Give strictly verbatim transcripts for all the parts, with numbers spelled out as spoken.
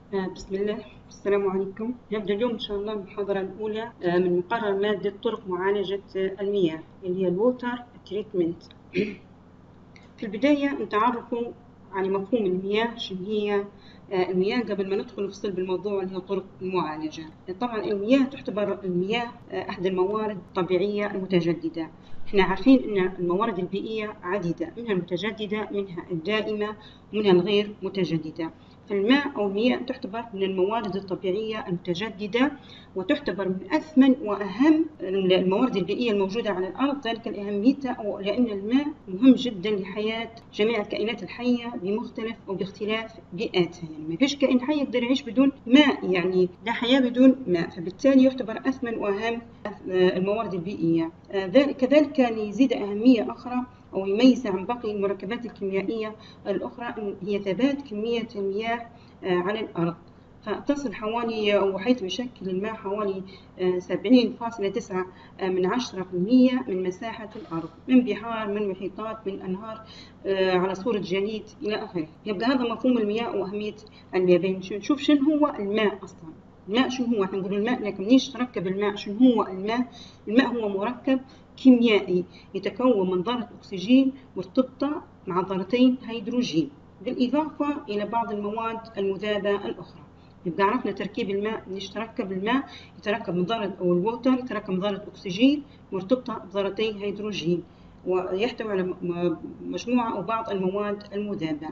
آه، بسم الله. السلام عليكم. نبدأ اليوم إن شاء الله المحاضرة الأولى آه، من مقرر مادة طرق معالجة آه، المياه اللي هي الووتر تريتمنت. في البداية نتعرفوا على مفهوم المياه، شنو هي آه، المياه قبل ما ندخل في صلب الموضوع اللي هو طرق المعالجة. طبعا المياه تعتبر المياه آه، أحد الموارد الطبيعية المتجددة. احنا عارفين ان الموارد البيئية عديدة، منها المتجددة منها الدائمة ومنها الغير متجددة. فالماء أو المياه تعتبر من الموارد الطبيعية المتجددة، وتعتبر من أثمن وأهم الموارد البيئية الموجودة على الأرض، ذلك لأهميتها لأن الماء مهم جدا لحياة جميع الكائنات الحية بمختلف أو باختلاف بيئاتها. يعني ما فيش كائن حي يقدر يعيش بدون ماء، يعني لا حياة بدون ماء، فبالتالي يعتبر أثمن وأهم الموارد البيئية. كذلك ليزيد أهمية أخرى أو يميز عن باقي المركبات الكيميائية الأخرى هي ثبات كمية المياه على الأرض، فتصل حوالي أو حيث يشكل الماء حوالي سبعين فاصلة تسعة من عشرة في المية من مساحة الأرض، من بحار من محيطات من أنهار على صورة جليد إلى آخره. يبقى هذا مفهوم المياه وأهمية المياه. نشوف شنو هو الماء أصلا. الماء شنو هو؟ احنا نقول الماء لكن منيش تركب الماء. شنو هو الماء؟ الماء هو مركب كيميائي يتكون من ذرة أكسجين مرتبطة مع ذرتين هيدروجين، بالإضافة إلى بعض المواد المذابة الأخرى. يبقى عرفنا تركيب الماء. ليش تركب الماء؟ يتركب من ذرة أو الووتر يتركب من ذرة أكسجين مرتبطة بذرتين هيدروجين، ويحتوي على مجموعة أو بعض المواد المذابة.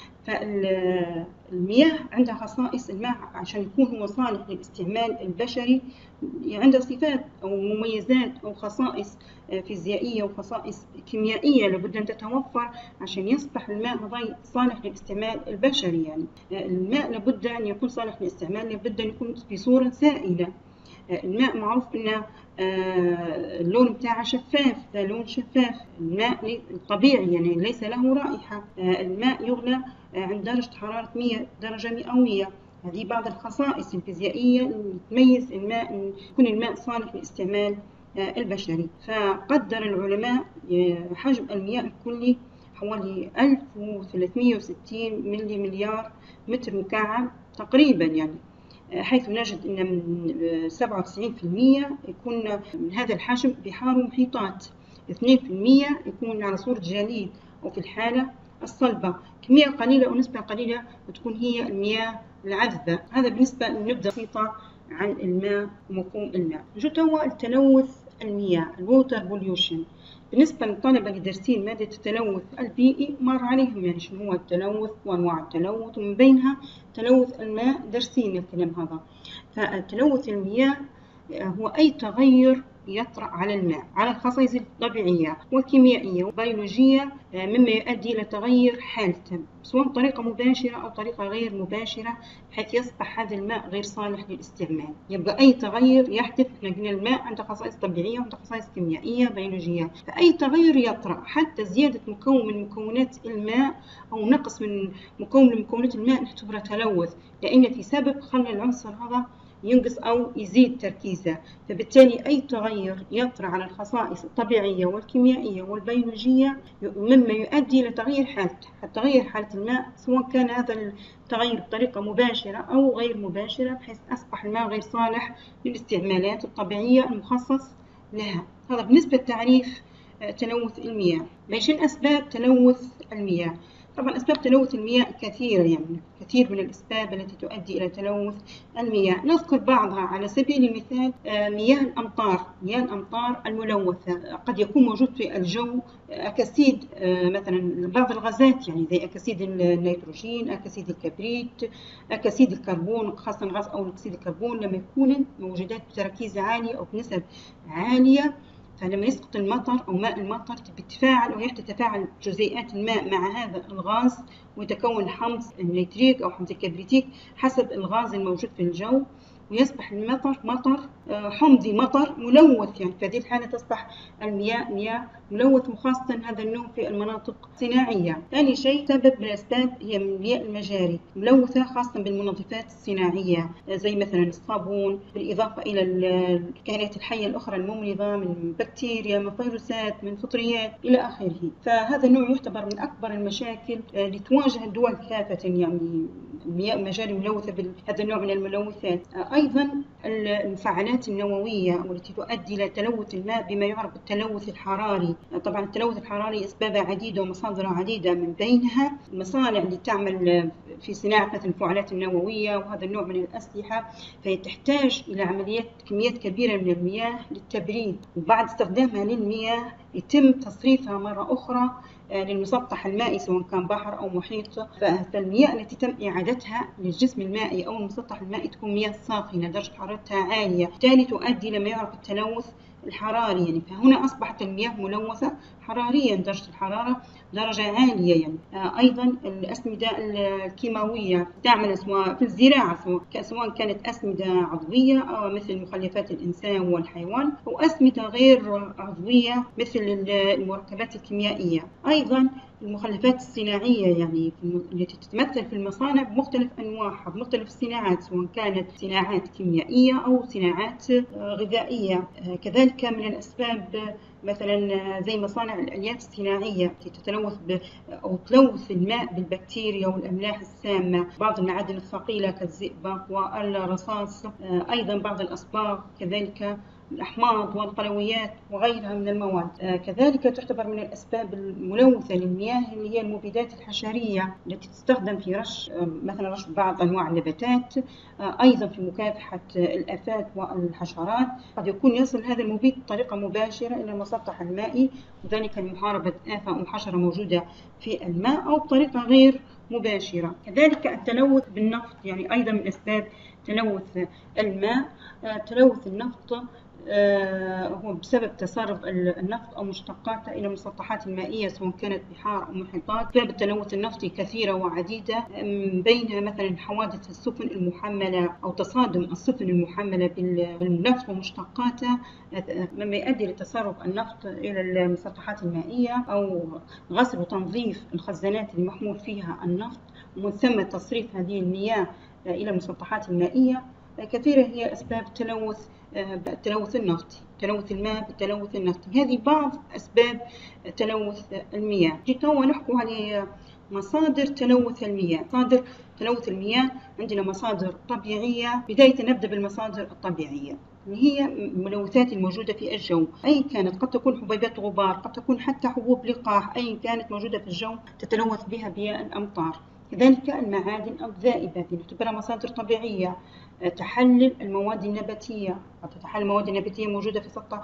فالمياه عندها خصائص. الماء عشان يكون هو صالح للاستعمال البشري عنده صفات أو مميزات أو خصائص فيزيائية وخصائص كيميائية لابد أن تتوفر عشان يصبح الماء هذا صالح للاستعمال البشري. يعني الماء لابد أن يكون صالح للاستعمال، لابد أن يكون في صورة سائلة. الماء معروف أنه اللون بتاعه شفاف، ده لون شفاف. الماء طبيعي يعني ليس له رائحة. الماء يغلى عند درجة حرارة مئة درجة مئوية. هذه بعض الخصائص الفيزيائية اللي تميز الماء، يكون الماء صالح للاستعمال البشري. فقدر العلماء حجم المياه الكلي حوالي ألف وثلاثمئة وستين ملي مليار متر مكعب تقريبا، يعني حيث نجد أن من سبعة وتسعين في المئة يكون من هذا الحجم بحار ومحيطات، اثنين في المئة يكون على صورة جليد أو في الحالة الصلبة. كمية قليلة أو نسبة قليلة وتكون هي المياه العذبة. هذا بالنسبة نبدأ بسيطة عن الماء ومفهوم الماء. نجد هو التلوث المياه، الووتر بوليوشن. بالنسبة للطلبة اللي دارسين مادة التلوث البيئي مر عليهم يعني شنو هو التلوث وأنواع التلوث، ومن بينها تلوث الماء، دارسين الكلام هذا. فتلوث المياه هو أي تغير يطرأ على الماء على الخصائص الطبيعية والكيميائية والبيولوجية مما يؤدي إلى تغير حالته سواء بطريقة مباشرة أو طريقة غير مباشرة، بحيث يصبح هذا الماء غير صالح للاستعمال. يبقى أي تغير يحدث، نقول الماء عنده خصائص طبيعية وعنده خصائص كيميائية بيولوجية، فأي تغير يطرأ حتى زيادة مكون من مكونات الماء أو نقص من مكون من مكونات الماء نعتبره تلوث، لأن في سبب خلى العنصر هذا ينقص أو يزيد تركيزه. فبالتالي أي تغير يطرأ على الخصائص الطبيعية والكيميائية والبيولوجية مما يؤدي إلى تغيير حالته، تغيير حالة الماء، سواء كان هذا التغير بطريقة مباشرة أو غير مباشرة، بحيث أصبح الماء غير صالح للاستعمالات الطبيعية المخصص لها. هذا بالنسبة لتعريف تلوث المياه. ليش أسباب تلوث المياه؟ طبعا أسباب تلوث المياه كثيرة، يعني كثير من الأسباب التي تؤدي إلى تلوث المياه. نذكر بعضها على سبيل المثال مياه الأمطار. مياه الأمطار الملوثة قد يكون موجود في الجو أكاسيد، مثلا بعض الغازات يعني زي أكاسيد النيتروجين، أكاسيد الكبريت، أكاسيد الكربون، خاصة غاز أو أكسيد الكربون لما يكون موجودات بتركيز عالي أو بنسب عالية، فلما يسقط المطر أو ماء المطر بتتفاعل أو تتفاعل جزيئات الماء مع هذا الغاز ويتكون حمض النيتريك أو حمض الكبريتيك حسب الغاز الموجود في الجو، ويصبح المطر مطر حمضي مطر ملوث، يعني في هذه الحالة تصبح المياه مياه ملوث، وخاصة هذا النوع في المناطق الصناعية. ثاني شيء سبب من الأسباب هي مياه المجاري ملوثة خاصة بالمنظفات الصناعية زي مثلا الصابون، بالإضافة إلى الكائنات الحية الأخرى الممرضة من بكتيريا، من فيروسات، من فطريات إلى آخره. فهذا النوع يعتبر من أكبر المشاكل اللي تواجه الدول كافة، يعني المياه المجاري ملوثة بهذا النوع من الملوثات. أيضا المفاعلات النووية والتي تؤدي إلى تلوث الماء بما يعرف بالتلوث الحراري. طبعا التلوث الحراري أسبابه عديدة ومصادره عديدة، من بينها المصانع اللي تعمل في صناعة مثل المفاعلات النووية وهذا النوع من الأسلحة، فهي تحتاج إلى عمليات كميات كبيرة من المياه للتبريد، وبعد استخدامها للمياه يتم تصريفها مرة أخرى للمسطح المائي سواء كان بحر أو محيط. فالمياه التي تم إعادتها للجسم المائي أو المسطح المائي تكون مياه ساخنة درجة حرارتها عالية، بالتالي تؤدي إلى ما يعرف بالتلوث الحراري. يعني فهنا أصبحت المياه ملوثة حراريا، درجة الحرارة درجة عالية. يعني أيضا الأسمدة الكيماوية تعمل سواء في الزراعة، سواء كانت أسمدة عضوية أو مثل مخلفات الإنسان والحيوان، أو أسمدة غير عضوية مثل المركبات الكيميائية. أيضا المخلفات الصناعية يعني التي تتمثل في المصانع بمختلف أنواعها بمختلف الصناعات، سواء كانت صناعات كيميائية أو صناعات غذائية. كذلك من الأسباب مثلا زي مصانع الألياف الصناعية التي تتلوث أو تلوث الماء بالبكتيريا والأملاح السامة، بعض المعادن الثقيلة كالزئبق والرصاص، أيضا بعض الأصباغ، كذلك الأحماض والقلويات وغيرها من المواد. كذلك تعتبر من الأسباب الملوثة للمياه اللي هي المبيدات الحشرية التي تستخدم في رش مثلا رش بعض أنواع النباتات، أيضا في مكافحة الآفات والحشرات. قد يكون يصل هذا المبيد بطريقة مباشرة إلى المسطح المائي، وذلك لمحاربة آفة أو حشرة موجودة في الماء، أو بطريقة غير مباشرة. كذلك التلوث بالنفط، يعني أيضا من أسباب تلوث الماء. تلوث النفط هو بسبب تسرب النفط أو مشتقاته إلى المسطحات المائية سواء كانت بحار أو محيطات. أسباب التلوث النفطي كثيرة وعديدة، بينها مثلا حوادث السفن المحملة أو تصادم السفن المحملة بالنفط ومشتقاته، مما يؤدي لتسرب النفط إلى المسطحات المائية، أو غسل وتنظيف الخزانات المحمول فيها النفط، ومن ثم تصريف هذه المياه إلى المسطحات المائية. كثيرة هي أسباب التلوث التلوث النفطي، تلوث الماء بالتلوث النفطي. هذه بعض أسباب تلوث المياه. توا نحكوا على مصادر تلوث المياه. مصادر تلوث المياه عندنا مصادر طبيعية. بداية نبدأ بالمصادر الطبيعية اللي هي الملوثات الموجودة في الجو، أي كانت، قد تكون حبيبات غبار، قد تكون حتى حبوب لقاح، أي كانت موجودة في الجو تتلوث بها بيئة الأمطار. كذلك المعادن الذائبة تعتبرها مصادر طبيعية. تحلل المواد النباتية، قد تتحلل المواد النباتية موجودة في سطح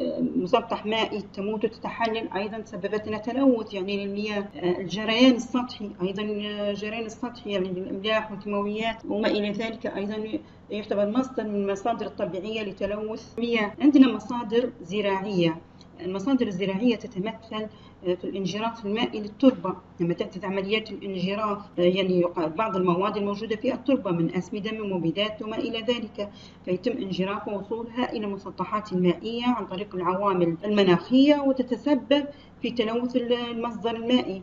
مسطح مائي تموت وتتحلل، أيضا سببت لنا تلوث يعني للمياه. الجريان السطحي، أيضا الجريان السطحي يعني للأملاح والكيماويات وما إلى ذلك، أيضا يعتبر مصدر من المصادر الطبيعية لتلوث المياه. عندنا مصادر زراعية. المصادر الزراعية تتمثل في الانجراف المائي للتربة. لما تأتي عمليات الانجراف يعني بعض المواد الموجودة في التربة من أسمدة من مبيدات وما إلى ذلك، فيتم انجرافها ووصولها إلى المسطحات المائية عن طريق العوامل المناخية، وتتسبب في تلوث المصدر المائي.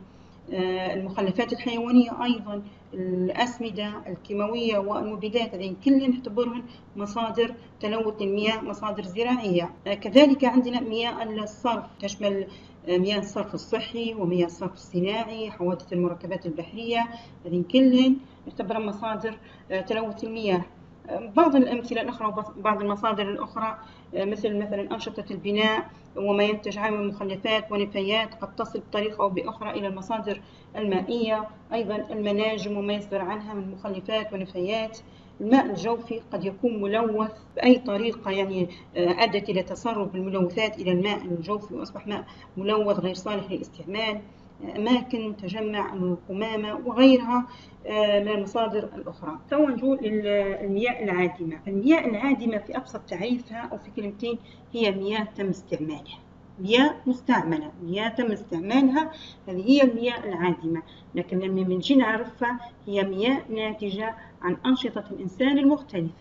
المخلفات الحيوانية أيضا، الأسمدة الكيماوية والمبيدات، هذين كلها نعتبرهم مصادر تلوث المياه، مصادر زراعية. كذلك عندنا مياه الصرف، تشمل مياه الصرف الصحي ومياه الصرف الصناعي، حوادث المركبات البحرية، هذين كلهن يعتبر مصادر تلوث المياه. بعض الأمثلة الأخرى وبعض المصادر الأخرى مثل مثلا أنشطة البناء وما ينتج عنه من مخلفات ونفايات قد تصل بطريقة أو بأخرى إلى المصادر المائية. أيضا المناجم وما يصدر عنها من مخلفات ونفايات. الماء الجوفي قد يكون ملوث بأي طريقة، يعني أدت إلى تسرب الملوثات إلى الماء الجوفي وأصبح ماء ملوث غير صالح للاستعمال. أماكن تجمع القمامة وغيرها من المصادر الأخرى. تو نقول المياه العادمة. المياه العادمة في أبسط تعريفها أو في كلمتين هي مياه تم استعمالها، مياه مستعملة، مياه تم استعمالها، هذه هي المياه العادمة. لكن لما بنجي نعرفها هي مياه ناتجة عن أنشطة الإنسان المختلفة،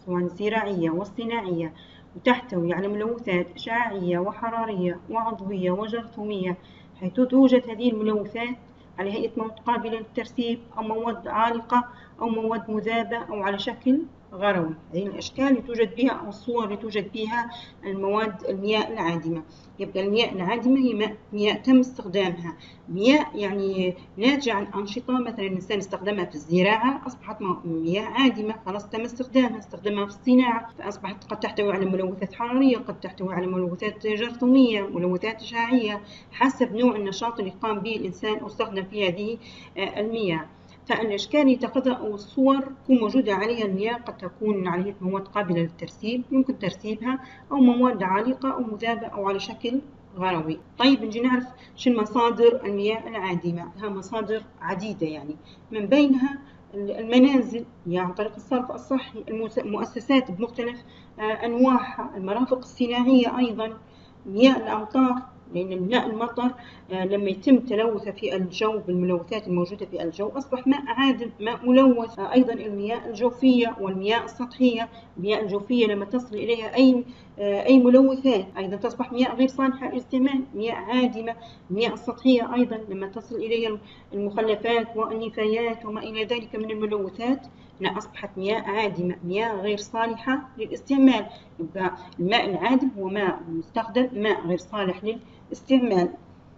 سواء زراعية والصناعية، وتحتوي على ملوثات إشعاعية وحرارية وعضوية وجرثومية، حيث توجد هذه الملوثات على هيئة مواد قابلة للترسيب أو مواد عالقة أو مواد مذابة أو على شكل غروي. هذه الأشكال اللي توجد بها أو الصور اللي توجد بها المواد المياه العادمة. يبقى المياه العادمة هي مياه تم استخدامها، مياه يعني ناتجة عن أنشطة، مثلا الإنسان استخدمها في الزراعة أصبحت مياه عادمة، خلاص تم استخدامها، استخدمها في الصناعة فأصبحت قد تحتوي على ملوثات حرارية، قد تحتوي على ملوثات جرثومية، ملوثات إشعاعية، حسب نوع النشاط اللي قام به الإنسان أو استخدم في هذه المياه. فالأشكال اللي تاخذها أو الصور تكون موجودة عليها المياه قد تكون عليها مواد قابلة للترسيب يمكن ترسيبها، أو مواد عالقة أو مذابة أو على شكل غروي. طيب نجي نعرف شو مصادر المياه العادمة. لها مصادر عديدة، يعني من بينها المنازل يعني عن طريق الصرف الصحي، المؤسسات بمختلف أنواعها، المرافق الصناعية، أيضا مياه الأمطار، لأن ماء المطر لما يتم تلوثه في الجو بالملوثات الموجودة في الجو أصبح ماء عادم، ماء ملوث. أيضا المياه الجوفية والمياه السطحية. المياه الجوفية لما تصل إليها أي أي ملوثات أيضا تصبح مياه غير صالحة للاستعمال، مياه عادمة. المياه السطحية أيضا لما تصل إليها المخلفات والنفايات وما إلى ذلك من الملوثات أصبحت مياه عادمة، مياه غير صالحة للاستعمال. يبقى الماء العادم هو ماء مستخدم، ماء غير صالح للاستعمال.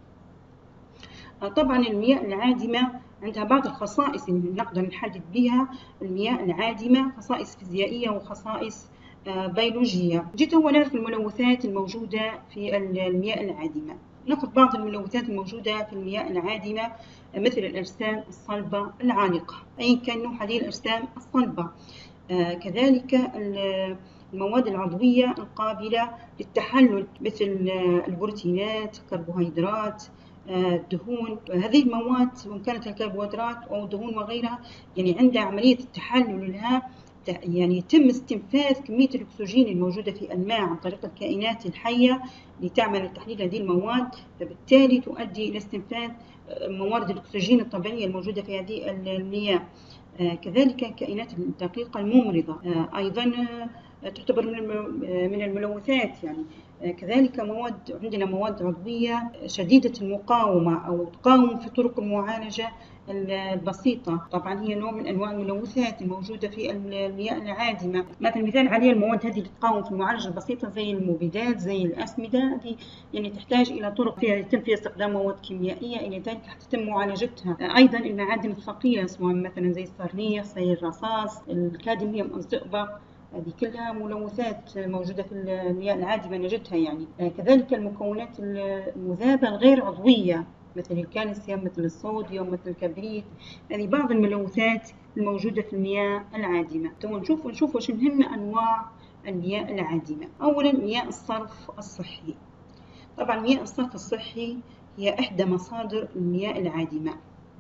طبعا المياه العادمة عندها بعض الخصائص اللي نقدر نحدد بها المياه العادمة، خصائص فيزيائية وخصائص بيولوجية. جيت هو نعرف الملوثات الموجودة في المياه العادمة. ناخذ بعض الملوثات الموجودة في المياه العادمة مثل الأجسام الصلبة العالقة، أي كان نوع هذه الأجسام الصلبة. كذلك المواد العضوية القابلة للتحلل مثل البروتينات، الكربوهيدرات، الدهون. هذه المواد سواء كانت الكربوهيدرات أو الدهون وغيرها يعني عندها عملية التحلل لها، يعني يتم استنفاذ كمية الأكسجين الموجودة في الماء عن طريق الكائنات الحية لتعمل تحليل هذه المواد، فبالتالي تؤدي إلى استنفاذ موارد الأكسجين الطبيعية الموجودة في هذه المياه. كذلك الكائنات الدقيقة الممرضة أيضا تعتبر من الملوثات. يعني كذلك مواد عندنا مواد عضوية شديدة المقاومة أو تقاوم في طرق المعالجة البسيطة، طبعا هي نوع من أنواع الملوثات الموجودة في المياه العادمة. مثل مثال عليها المواد هذه اللي تقاوم في المعالجة البسيطة زي المبيدات، زي الأسمدة، هذه يعني تحتاج إلى طرق فيها يتم فيها استخدام مواد كيميائية إلى ذلك حتى تتم معالجتها. أيضا المعادن الثقيلة سواء مثلا زي الصرنيخ، زي الرصاص، الكادميوم، الزئبق، هذه كلها ملوثات موجودة في المياه العادمة نجدها. يعني كذلك المكونات المذابة الغير عضوية مثل الكالسيوم، مثل الصوديوم، مثل الكبريت، هذه بعض الملوثات الموجودة في المياه العادمة. تو نشوف نشوف وش مهم أنواع المياه العادمة. أولا مياه الصرف الصحي. طبعا مياه الصرف الصحي هي إحدى مصادر المياه العادمة،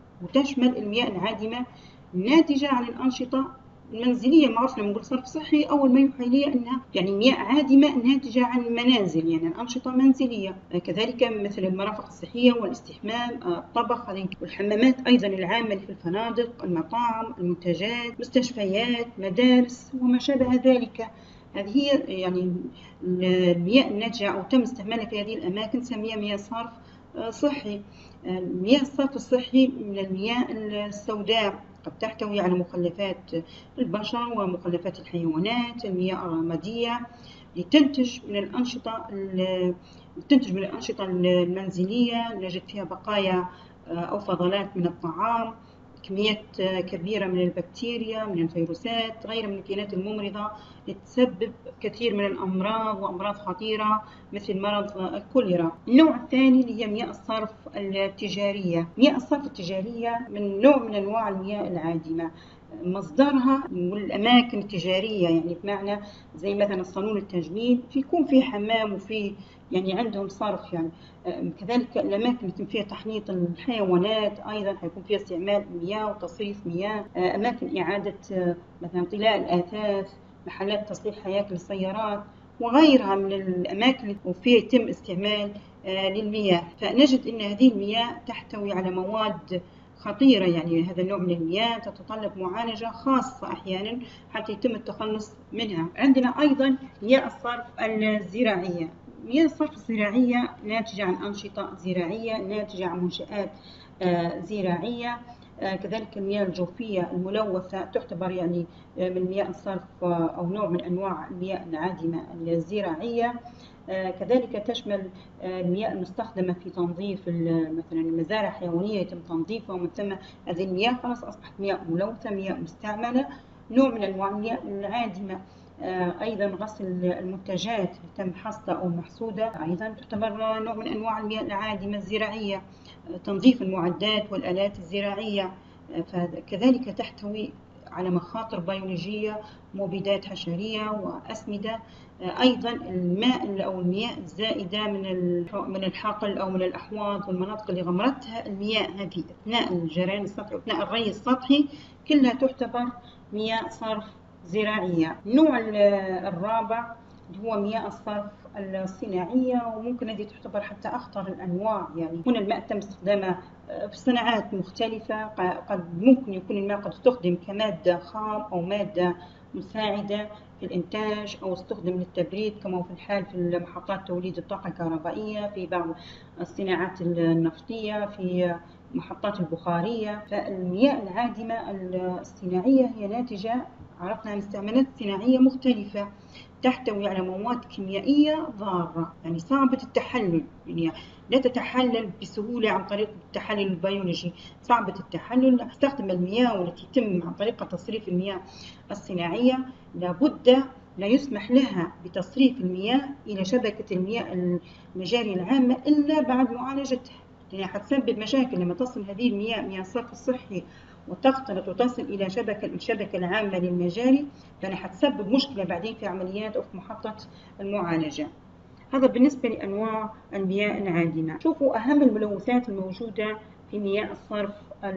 وتشمل المياه العادمة الناتجة عن الأنشطة المنزلية. معروف لما نقول صرف صحي أول ما يوحي لي أنها يعني مياه عادمة ناتجة عن المنازل، يعني الأنشطة منزلية. كذلك مثل المرافق الصحية والاستحمام، الطبخ، والحمامات أيضا العامة في الفنادق، المطاعم، المنتجات، مستشفيات، مدارس وما شابه ذلك. هذه هي يعني المياه الناتجة أو تم استعمالها في هذه الأماكن نسميها مياه صرف صحي. مياه الصرف الصحي من المياه السوداء، قد تحتوي على مخلفات البشر ومخلفات الحيوانات، المياه الرمادية، لتنتج من الأنشطة تنتج من الأنشطة المنزلية. نجد فيها بقايا أو فضلات من الطعام، كميات كبيرة من البكتيريا، من الفيروسات، غيرها من الكائنات الممرضة، لتسبب كثير من الأمراض وأمراض خطيرة مثل مرض الكوليرا. النوع الثاني اللي هي مياه الصرف التجارية. مياه الصرف التجارية من نوع من أنواع المياه العادمة، مصدرها من الأماكن التجارية، يعني بمعنى زي مثلا صالون التجميل في يكون في حمام وفي يعني عندهم صرف. يعني كذلك الأماكن اللي يتم فيها تحنيط الحيوانات أيضا حيكون فيها استعمال مياه وتصريف مياه. أماكن إعادة مثلا طلاء الآثاث، محلات تصليح هياكل السيارات وغيرها من الأماكن وفيها يتم استعمال للمياه. فنجد أن هذه المياه تحتوي على مواد خطيرة، يعني هذا النوع من المياه تتطلب معالجة خاصة أحيانا حتى يتم التخلص منها. عندنا أيضا مياه الصرف الزراعية. مياه الصرف الزراعية ناتجة عن أنشطة زراعية، ناتجة عن منشآت زراعية. كذلك المياه الجوفية الملوثة تعتبر يعني من مياه الصرف أو نوع من أنواع المياه العادمة الزراعية. كذلك تشمل المياه المستخدمة في تنظيف مثلا المزارع الحيوانية، يتم تنظيفها، ومن ثم هذه المياه خلاص أصبحت مياه ملوثة، مياه مستعملة، نوع من أنواع المياه العادمة. أيضا غسل المنتجات تم حصدها أو محصودة أيضا تعتبر نوع من أنواع المياه العادمة الزراعية. تنظيف المعدات والآلات الزراعية فكذلك تحتوي على مخاطر بيولوجية، مبيدات حشرية وأسمدة. أيضا الماء أو المياه الزائدة من من الحقل أو من الأحواض والمناطق اللي غمرتها المياه هذه أثناء الجريان السطحي وأثناء الري السطحي كلها تعتبر مياه صرف زراعية. النوع الرابع هو مياه الصرف الصناعية، وممكن هذه تعتبر حتى أخطر الأنواع. يعني هنا الماء تم استخدامه في صناعات مختلفة، قد ممكن يكون الماء قد استخدم كمادة خام أو مادة مساعدة في الإنتاج، أو استخدم للتبريد كما هو في الحال في محطات توليد الطاقة الكهربائية، في بعض الصناعات النفطية، في محطات البخارية. فالمياه العادمة الصناعية هي ناتجة عرفنا عن استعمالات صناعية مختلفة، تحتوي على مواد كيميائية ضارة، يعني صعبة التحلل، يعني لا تتحلل بسهولة عن طريق التحلل البيولوجي، صعبة التحلل. استخدم المياه والتي يتم عن طريق تصريف المياه الصناعية لابد لا يسمح لها بتصريف المياه إلى شبكة المياه المجاري العامة إلا بعد معالجتها، يعني حتسبب مشاكل لما تصل هذه المياه مياه الصرف الصحي وتختلط وتصل إلى شبكة الشبكة العامة للمجاري، فأنا حتسبب مشكلة بعدين في عمليات أو في محطة المعالجة. هذا بالنسبة لأنواع المياه العادمة. شوفوا أهم الملوثات الموجودة في مياه الصرف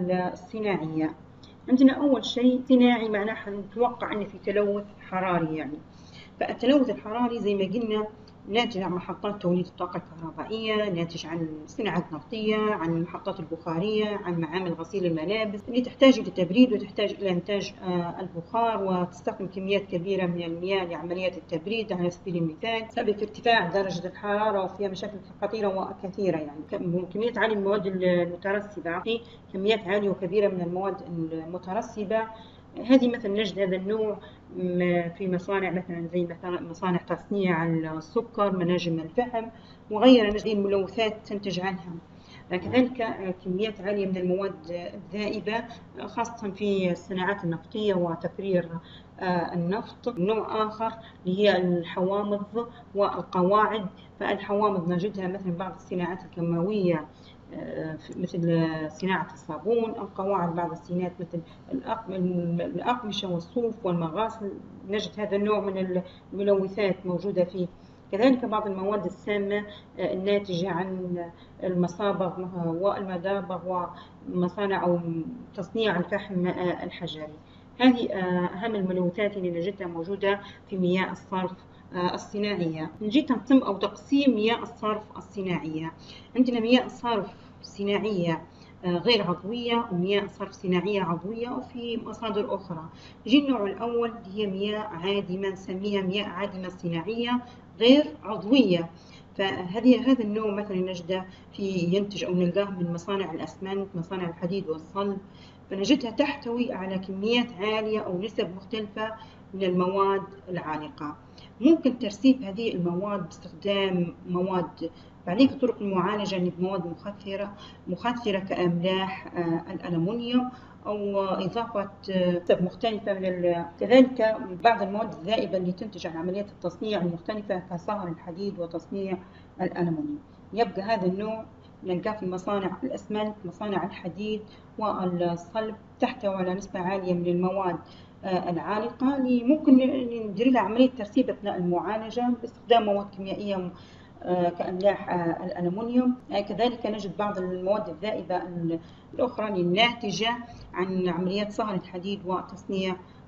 الصناعية. عندنا أول شيء صناعي، معناه نتوقع أن في تلوث حراري، يعني فالتلوث الحراري زي ما قلنا ناتج عن محطات توليد الطاقة الكهربائية، ناتج عن صناعات نفطية، عن المحطات البخارية، عن معامل غسيل الملابس اللي تحتاج إلى تبريد وتحتاج إلى إنتاج البخار، وتستخدم كميات كبيرة من المياه لعمليات التبريد على سبيل المثال، سبب ارتفاع درجة الحرارة وفيها مشاكل خطيرة وكثيرة. يعني كميات عالية من المواد المترسبة، في كميات عالية وكبيرة من المواد المترسبة. هذه مثلا نجد هذا النوع في مصانع مثلا زي مثلا مصانع تصنيع السكر، مناجم الفحم وغيرها، نجد الملوثات تنتج عنها. كذلك كميات عالية من المواد الذائبة خاصة في الصناعات النفطية وتفرير النفط. نوع آخر اللي هي الحوامض والقواعد. فالحوامض نجدها مثلا بعض الصناعات الكيماوية مثل صناعة الصابون، أو قواعد بعض الصناعات مثل الأقمشة والصوف والمغاسل، نجد هذا النوع من الملوثات موجودة فيه. كذلك بعض المواد السامة الناتجة عن المصابغ والمدابغ ومصانع أو تصنيع الفحم الحجري. هذه أهم الملوثات اللي نجدها موجودة في مياه الصرف الصناعية. نجي تنقسم أو تقسيم مياه الصرف الصناعية. عندنا مياه الصرف صناعية غير عضوية ومياه صرف صناعية عضوية، وفي مصادر أخرى. يجي النوع الأول هي مياه عادمة، نسميها مياه عادمة صناعية غير عضوية. فهذه هذا النوع مثلا نجده في ينتج أو نلقاه من مصانع الأسمنت، مصانع الحديد والصلب، فنجدها تحتوي على كميات عالية أو نسب مختلفة من المواد العالقة. ممكن ترسيب هذه المواد باستخدام مواد بعدين في طرق المعالجة بمواد مخثرة مخثرة كأملاح الألمنيوم، أو إضافة نسب مختلفة من كذلك بعض المواد الذائبة اللي تنتج عن عمليات التصنيع المختلفة كصهر الحديد وتصنيع الألمنيوم. يبقى هذا النوع نلقاه في مصانع الأسمنت، مصانع الحديد والصلب، تحتوي على نسبة عالية من المواد العالقة اللي ممكن ندير لها عملية ترسيب أثناء المعالجة باستخدام مواد كيميائية كأملاح الألمنيوم. كذلك نجد بعض المواد الذائبة الأخرى الناتجة عن عمليات صهر الحديد وتصنيع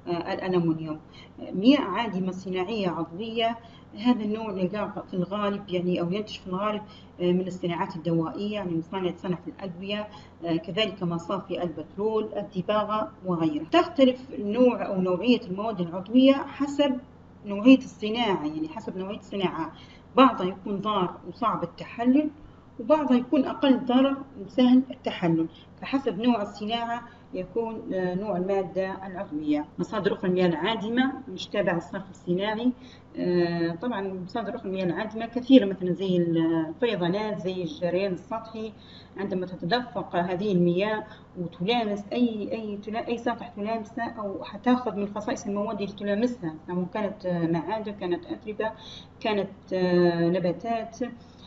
الألمنيوم. مياه عادمة صناعية عضوية، هذا النوع نلقاه في الغالب يعني أو ينتج في الغالب من الصناعات الدوائية، يعني مصانع تصنع في الأدوية، كذلك مصافي البترول، الدباغة وغيرها. تختلف نوع أو نوعية المواد العضوية حسب نوعية الصناعة، يعني حسب نوعية الصناعة، بعضها يكون ضار وصعب التحلل، وبعضها يكون أقل ضرر وسهل التحلل، فحسب نوع الصناعة يكون نوع المادة العضوية. مصادر أخرى المياه العادمة مش تابعة للصرف الصناعي. طبعا مصادر أخرى المياه العادمة كثيرة، مثلا زي الفيضانات، زي الجريان السطحي، عندما تتدفق هذه المياه وتلامس أي أي أي سطح تلامسه أو حتاخذ من خصائص المواد اللي تلامسها، سواء كانت معادن، كانت أتربة، كانت نباتات،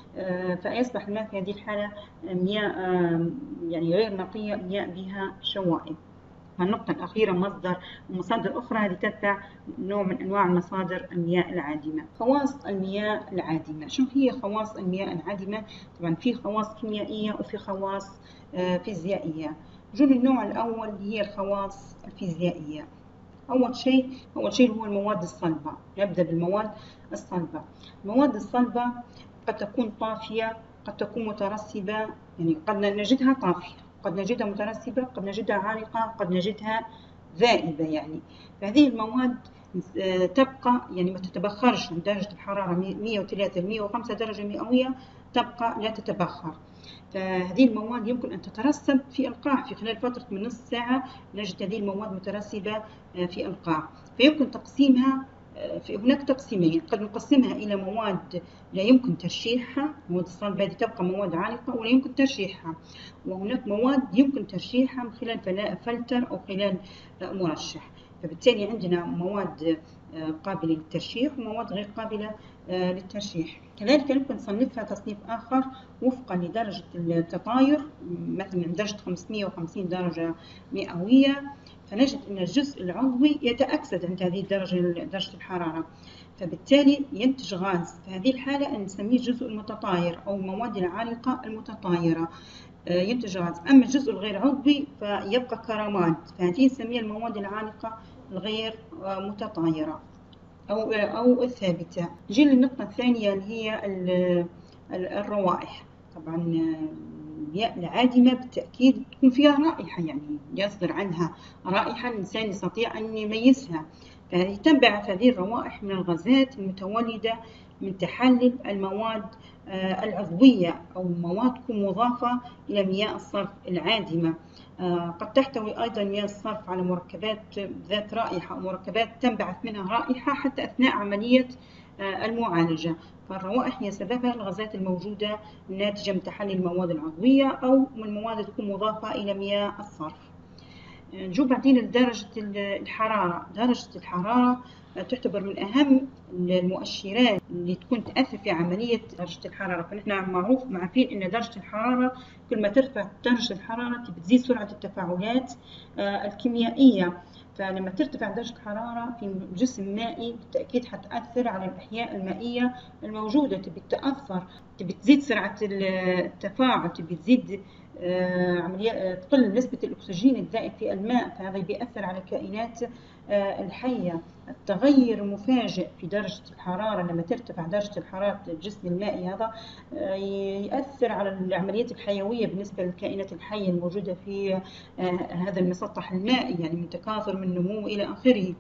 فيصبح الماء في هذه الحالة مياه يعني غير نقية، مياه بها شوائب. النقطة الأخيرة مصدر ومصادر أخرى، هذه تتبع نوع من أنواع مصادر المياه العادمة. خواص المياه العادمة، شو هي خواص المياه العادمة؟ طبعا في خواص كيميائية وفي خواص فيزيائية. نجول النوع الأول هي الخواص الفيزيائية. أول شيء أول شيء هو المواد الصلبة. نبدأ بالمواد الصلبة. المواد الصلبة قد تكون طافية، قد تكون مترسبة، يعني قد نجدها طافية، قد نجدها مترسبة، قد نجدها عالقة، قد نجدها ذائبة. يعني فهذه المواد تبقى يعني ما تتبخرش عند درجة الحرارة مئة وثلاثة مئة وخمسة درجة مئوية، تبقى لا تتبخر. فهذه المواد يمكن أن تترسب في القاع في خلال فترة من نصف ساعة، نجد هذه المواد مترسبة في القاع، فيمكن تقسيمها. في هناك تقسيمين، قد نقسمها إلى مواد لا يمكن ترشيحها، مواد الصلبة هذه تبقى مواد عالقة ولا يمكن ترشيحها، وهناك مواد يمكن ترشيحها من خلال فلتر أو خلال مرشح. فبالتالي عندنا مواد قابلة للترشيح ومواد غير قابلة للترشيح. كذلك يمكن نصنفها تصنيف آخر وفقا لدرجة التطاير، مثلا من درجة خمسمئة وخمسين درجة مئوية، فنجد أن الجزء العضوي يتأكسد عند هذه الدرجة درجة الحرارة، فبالتالي ينتج غاز. في هذه الحالة نسميه الجزء المتطاير أو المواد العالقة المتطايرة، ينتج غاز. أما الجزء الغير عضوي فيبقى كرماد، فهذه نسميها المواد العالقة الغير متطايرة أو أو الثابتة. نجي للنقطة الثانية اللي هي الروائح. طبعا المياه العادمة بالتأكيد تكون فيها رائحة، يعني يصدر عنها رائحة الإنسان يستطيع أن يميزها، فهذه تنبعث هذه الروائح من الغازات المتولدة من تحلل المواد العضوية أو مواد تكون مضافة إلى مياه الصرف العادمة. قد تحتوي أيضا مياه الصرف على مركبات ذات رائحة أو مركبات تنبعث منها رائحة حتى أثناء عملية المعالجة، فالروائح هي سببها الغازات الموجودة الناتجة من تحلل المواد العضوية أو من مواد تكون مضافة إلى مياه الصرف. نجو بعدين لدرجة الحرارة. درجة الحرارة تعتبر من أهم المؤشرات اللي تكون تأثر في عملية درجة الحرارة، فنحن معروف عارفين أن درجة الحرارة كل ما ترفع درجة الحرارة بتزيد سرعة التفاعلات الكيميائية، فلما ترتفع درجة الحرارة في جسم مائي بالتأكيد حتأثر على الأحياء المائية الموجودة، تبي تأثر، تبي تزيد سرعة التفاعل، تبي تزيد عملية تقل نسبة الأكسجين الذائب في الماء، فهذا بيأثر على الكائنات الحية. التغير المفاجئ في درجة الحرارة لما ترتفع درجة الحرارة الجسم المائي هذا يأثر على العمليات الحيوية بالنسبة للكائنات الحية الموجودة في هذا المسطح المائي، يعني من تكاثر من نمو إلى آخره.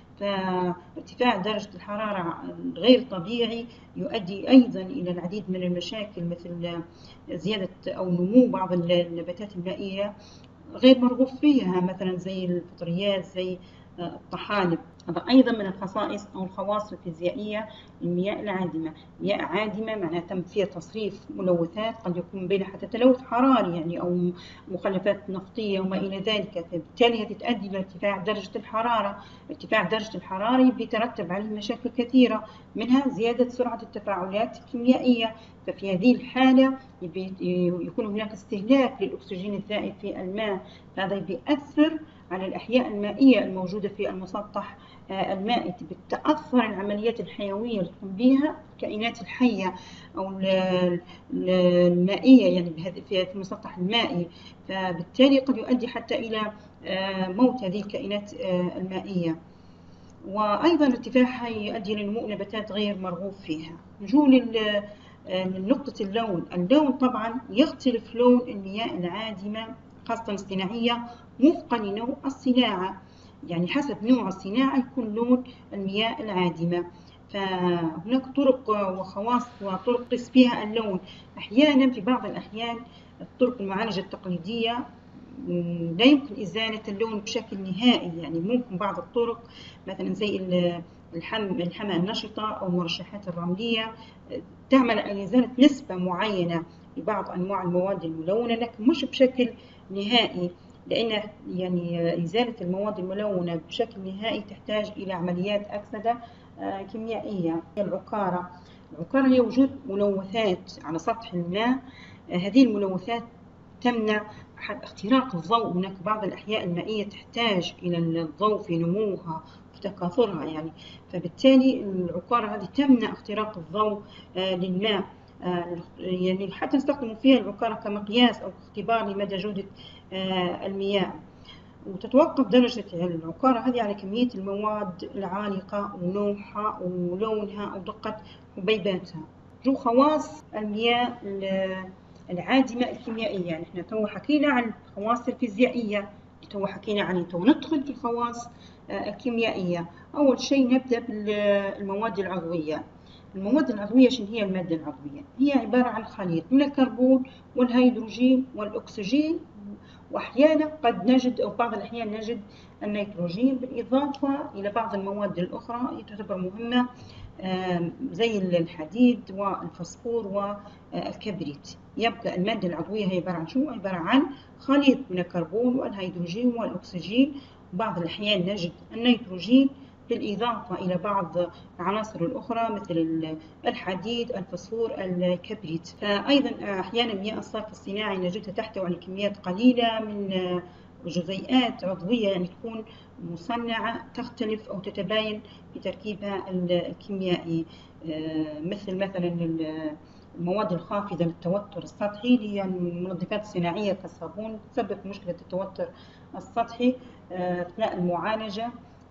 فارتفاع درجة الحرارة غير طبيعي يؤدي أيضا إلى العديد من المشاكل، مثل زيادة أو نمو بعض النباتات المائية غير مرغوب فيها، مثلا زي الفطريات، زي الطحالب. هذا أيضا من الخصائص أو الخواص الفيزيائية للمياه العادمة. مياه عادمة معناها تم فيها تصريف ملوثات، قد يكون بينها حتى تلوث حراري يعني أو مخلفات نفطية وما إلى ذلك، فبالتالي هذه تؤدي إلى ارتفاع درجة الحرارة. ارتفاع درجة الحرارة بيترتب عليه مشاكل كثيرة، منها زيادة سرعة التفاعلات الكيميائية، ففي هذه الحالة يكون هناك استهلاك للأكسجين الذائب في الماء، هذا بيأثر على الأحياء المائية الموجودة في المسطح المائي، بتأثر العمليات الحيوية اللي تقوم بها الكائنات الحية أو المائية يعني في المسطح المائي، فبالتالي قد يؤدي حتى إلى موت هذه الكائنات المائية. وأيضا ارتفاعها يؤدي لنمو نباتات غير مرغوب فيها. نجول لنقطة اللون. اللون طبعا يختلف لون المياه العادمة خاصة الصناعية وفقا لنوع الصناعة، يعني حسب نوع الصناعة يكون لون المياه العادمة. فهناك طرق وخواص وطرق قيس بها اللون. أحيانا في بعض الأحيان طرق المعالجة التقليدية لا يمكن إزالة اللون بشكل نهائي، يعني ممكن بعض الطرق مثلا زي الحمى النشطة أو المرشحات الرملية تعمل على إزالة نسبة معينة لبعض أنواع المواد الملونة، لكن مش بشكل نهائي، لأن يعني إزالة المواد الملونة بشكل نهائي تحتاج إلى عمليات أكسدة كيميائية. العقارة العقارة هي وجود ملوثات على سطح الماء. هذه الملوثات تمنع اختراق الضوء. هناك بعض الأحياء المائية تحتاج إلى الضوء في نموها في تكاثرها يعني، فبالتالي العقارة هذه تمنع اختراق الضوء للماء. يعني حتى نستخدم فيها العقارة كمقياس أو اختبار لمدى جودة المياه. وتتوقف درجة العقارة هذه على كمية المواد العالقة ونوعها ولونها ودقة حبيباتها. جو خواص المياه العادمة الكيميائية، يعني احنا تو حكينا عن الخواص الفيزيائية، تو حكينا عن تو ندخل في الخواص الكيميائية. أول شيء نبدأ بالمواد العضوية. المواد العضوية شنو هي المادة العضوية؟ هي عبارة عن خليط من الكربون والهيدروجين والأكسجين، وأحيانا قد نجد أو بعض الأحيان نجد النيتروجين، بالإضافة إلى بعض المواد الأخرى تعتبر مهمة زي الحديد والفسفور والكبريت. يبقى المادة العضوية هي عبارة عن شو؟ عبارة عن خليط من الكربون والهيدروجين والأكسجين، وبعض الأحيان نجد النيتروجين بالإضافة إلى بعض العناصر الأخرى مثل الحديد، الفسفور، الكبريت. فأيضا أحيانا مياه الصرف الصناعي نجدها تحتوي على كميات قليلة من جزيئات عضوية، يعني تكون مصنعة تختلف أو تتباين في تركيبها الكيميائي، مثل مثلا المواد الخافضة للتوتر السطحي اللي هي المنظفات الصناعية كالصابون تسبب مشكلة التوتر السطحي أثناء المعالجة.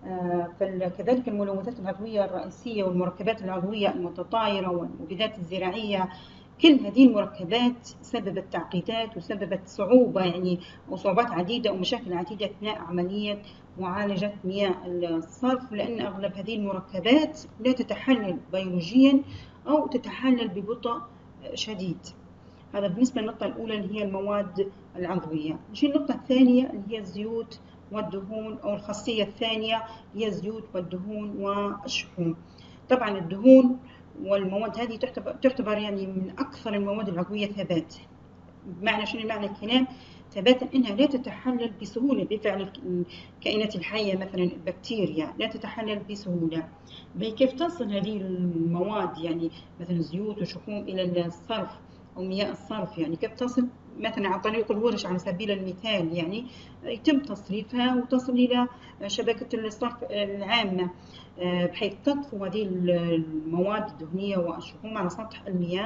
فكذلك الملوثات العضوية الرئيسية والمركبات العضوية المتطايرة والمبيدات الزراعية، كل هذه المركبات سببت تعقيدات وسببت صعوبة يعني أو صعوبات عديدة أو مشاكل عديدة أثناء عملية معالجة مياه الصرف، لأن أغلب هذه المركبات لا تتحلل بيولوجيا أو تتحلل ببطء شديد. هذا بالنسبة للنقطة الأولى اللي هي المواد العضوية. نجي النقطة الثانية اللي هي الزيوت والدهون، أو الخاصية الثانية هي الزيوت والدهون والشحوم. طبعا الدهون والمواد هذه تعتبر, تعتبر يعني من أكثر المواد العضوية ثبات. بمعنى شنو معنى الكلام؟ ثباتا إنها لا تتحلل بسهولة بفعل الكائنات الحية، مثلا البكتيريا لا تتحلل بسهولة. كيف تصل هذه المواد يعني مثلا زيوت وشحوم إلى الصرف أو مياه الصرف؟ يعني كيف تصل؟ مثلا عن طريق الورش على سبيل المثال، يعني يتم تصريفها وتصل إلى شبكة الصرف العامة، بحيث تطفو هذه المواد الدهنية والشحوم على سطح المياه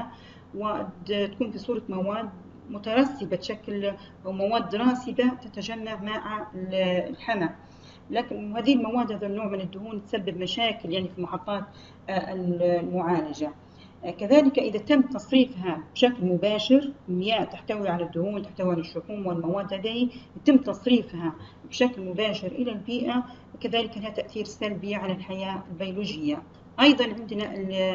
وتكون في صورة مواد مترسبة تشكل أو مواد راسبة تتجمع مع الحمى. لكن هذه المواد هذا النوع من الدهون تسبب مشاكل يعني في محطات المعالجة. كذلك إذا تم تصريفها بشكل مباشر، مياه تحتوي على الدهون تحتوي على الشحوم والمواد هذه يتم تصريفها بشكل مباشر إلى البيئة، وكذلك لها تأثير سلبي على الحياة البيولوجية. أيضا عندنا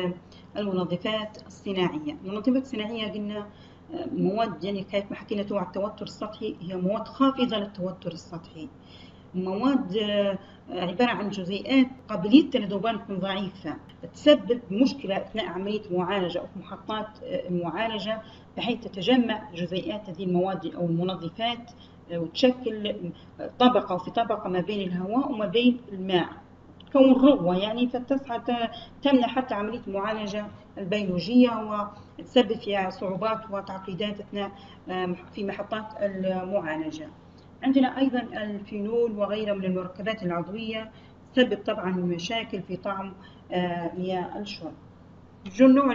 المنظفات الصناعية. المنظفات الصناعية قلنا مواد يعني كيف ما حكينا تو على التوتر السطحي، هي مواد خافضة للتوتر السطحي، مواد عبارة عن جزيئات قابليتها للذوبان تكون ضعيفة، تسبب مشكلة أثناء عملية المعالجة أو في محطات المعالجة، بحيث تتجمع جزيئات هذه المواد أو المنظفات وتشكل طبقة وفي طبقة ما بين الهواء وما بين الماء، تكون رغوة يعني، فتسعى تمنع حتى عملية المعالجة البيولوجية وتسبب فيها صعوبات وتعقيدات أثناء في محطات المعالجة. عندنا أيضا الفينول وغيره من المركبات العضوية تسبب طبعا مشاكل في طعم مياه الشرب. النوع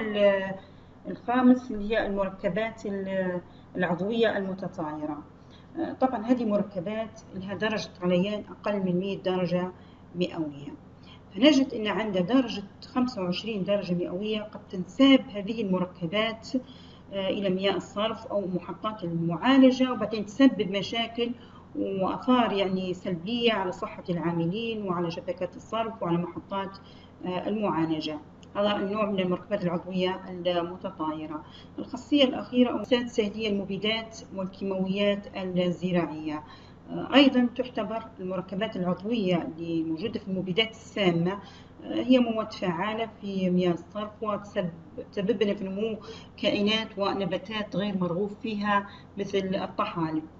الخامس اللي هي المركبات العضوية المتطايرة. طبعا هذه مركبات لها درجة غليان أقل من مئة درجة مئوية، فنجد أن عند درجة خمسة وعشرين درجة مئوية قد تنساب هذه المركبات إلى مياه الصرف أو محطات المعالجة، وبعدين تسبب مشاكل وآثار يعني سلبية على صحة العاملين وعلى شبكات الصرف وعلى محطات المعالجة. هذا النوع من المركبات العضوية المتطايرة. الخاصية الأخيرة أو السادسة هي المبيدات والكيماويات الزراعية. أيضا تعتبر المركبات العضوية الموجودة في المبيدات السامة هي مواد فعالة في مياه الصرف، وتسبب لنا في نمو كائنات ونباتات غير مرغوب فيها مثل الطحالب.